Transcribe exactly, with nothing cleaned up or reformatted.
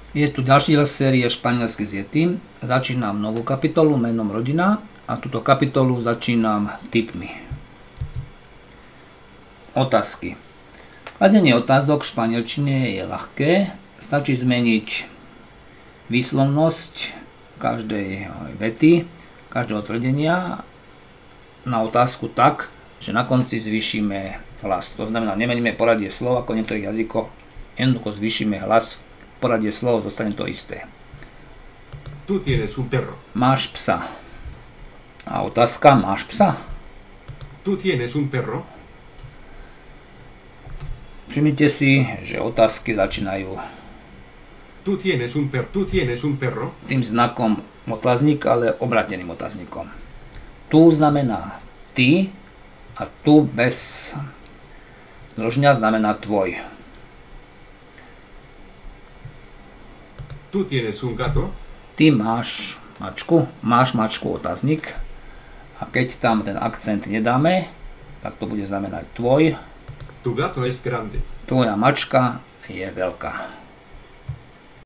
Je tu ďalší diel série Španielsky s Yetim. Začínam novú kapitolu menom rodina a túto kapitolu začínam tipmi. Otázky. Kladenie otázok v španielčine je ľahké. Stačí zmeniť výslovnosť každej vety, každého tvrdenia na otázku tak, že na konci zvýšime hlas. To znamená, nemeníme poradie slov ako v niektorých jazykoch, jednoducho zvýšime hlas. Poradie slov zostane to isté. Tú tienes un perro. Máš psa. A otázka, máš psa? Tú tienes un perro. Všimnite si, že otázky začínajú Tú tienes un per, tú tienes un perro. tým znakom otáznik, ale obrateným otáznikom. Tu znamená ty a tu bez zdĺžňa znamená tvoj. Tú tienes un gato. Ty máš mačku, máš mačku otáznik a keď tam ten akcent nedáme, tak to bude znamenať tvoj. Tu gato es grande. Tvoja mačka je veľká.